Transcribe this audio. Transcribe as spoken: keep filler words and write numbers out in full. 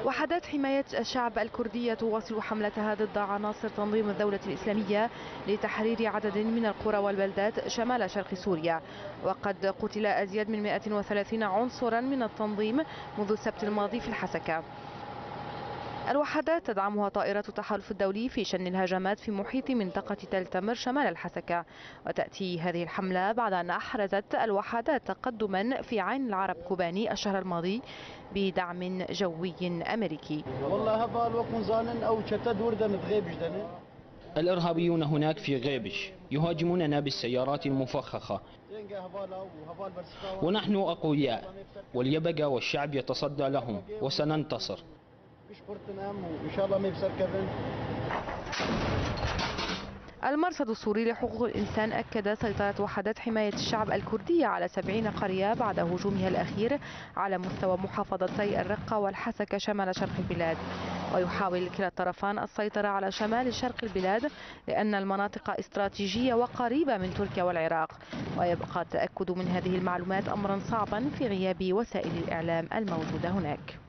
وحدات حماية الشعب الكردية تواصل حملتها ضد عناصر تنظيم الدولة الإسلامية لتحرير عدد من القرى والبلدات شمال شرق سوريا، وقد قتل أزيد من مئة وثلاثين عنصرا من التنظيم منذ السبت الماضي في الحسكة. الوحدات تدعمها طائرات التحالف الدولي في شن الهجمات في محيط منطقة تل تمر شمال الحسكة، وتأتي هذه الحملة بعد أن أحرزت الوحدات تقدما في عين العرب كوباني الشهر الماضي بدعم جوي أمريكي. والله هبال وكون زانن أو شتد وردة متغيبش دني. الإرهابيون هناك في غيبش يهاجموننا بالسيارات المفخخة، ونحن أقوياء واليبقى والشعب يتصدى لهم وسننتصر. المرصد السوري لحقوق الإنسان أكد سيطرة وحدات حماية الشعب الكردية على سبعين قرية بعد هجومها الأخير على مستوى محافظتي الرقة والحسكة شمال شرق البلاد، ويحاول كلا الطرفان السيطرة على شمال شرق البلاد لأن المناطق استراتيجية وقريبة من تركيا والعراق، ويبقى التأكد من هذه المعلومات أمرا صعبا في غياب وسائل الإعلام الموجودة هناك.